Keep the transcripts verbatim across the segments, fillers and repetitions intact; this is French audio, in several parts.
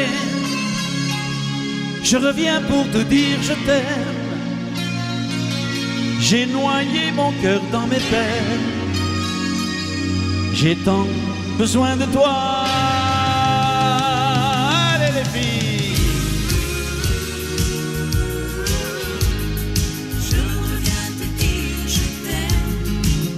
again. Je reviens pour te dire je t'aime. J'ai noyé mon cœur dans mes peines. J'ai tant besoin de toi. Allez les filles. Je reviens te dire je t'aime.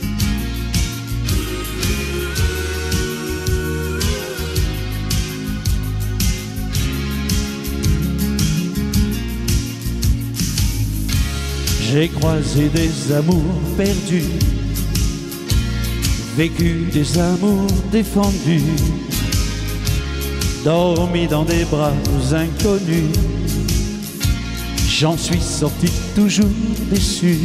J'ai croisé des amours perdus, vécu des amours défendus, dormi dans des bras inconnus. J'en suis sorti toujours déçu.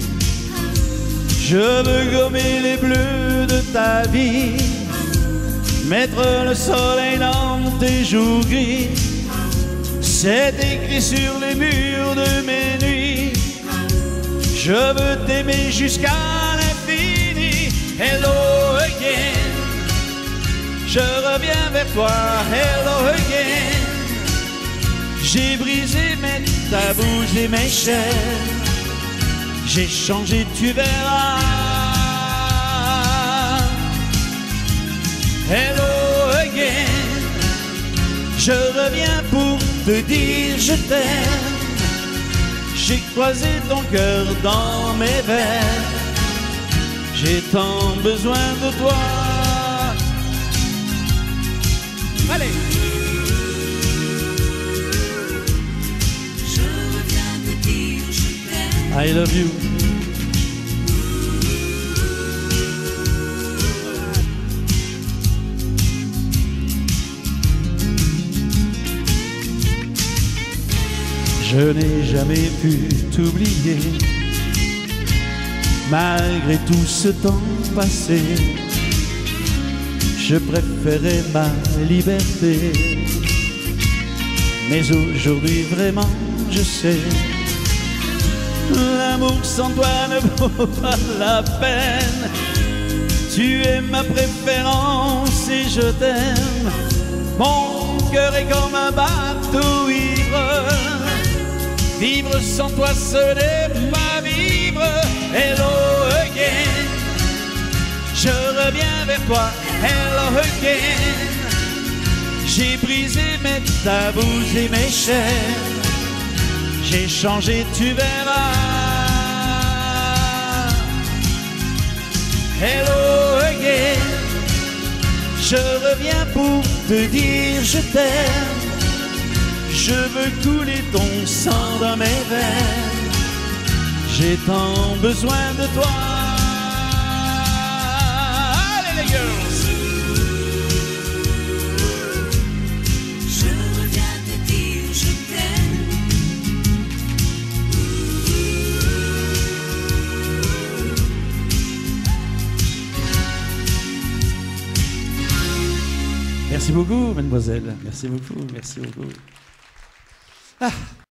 Je veux gommer les bleus de ta vie, mettre le soleil dans tes joues gris. C'est écrit sur les murs de mes nuits. Je veux t'aimer jusqu'à l'infini. Hello again. Je reviens vers toi. Hello again. J'ai brisé mes tabous et mes chaînes. J'ai changé, tu verras. Hello again. Je reviens pour te dire je t'aime. J'ai croisé ton cœur dans mes veines. J'ai tant besoin de toi. Allez. Je reviens te dire je t'aime. I love you. Je n'ai jamais pu t'oublier, malgré tout ce temps passé. Je préférais ma liberté, mais aujourd'hui vraiment je sais, l'amour sans toi ne vaut pas la peine. Tu es ma préférence et je t'aime. Mon cœur est comme un bateau ivre. Vivre sans toi, ce n'est pas vivre. Hello again. Je reviens vers toi. Hello again. J'ai brisé mes tabous et mes chaînes. J'ai changé, tu verras. Hello again. Je reviens pour te dire je t'aime. Je veux couler ton sang dans mes veines. J'ai tant besoin de toi. Allez les girls. Je reviens te dire je t'aime. Merci beaucoup, mademoiselle. Merci beaucoup, merci beaucoup. Ah.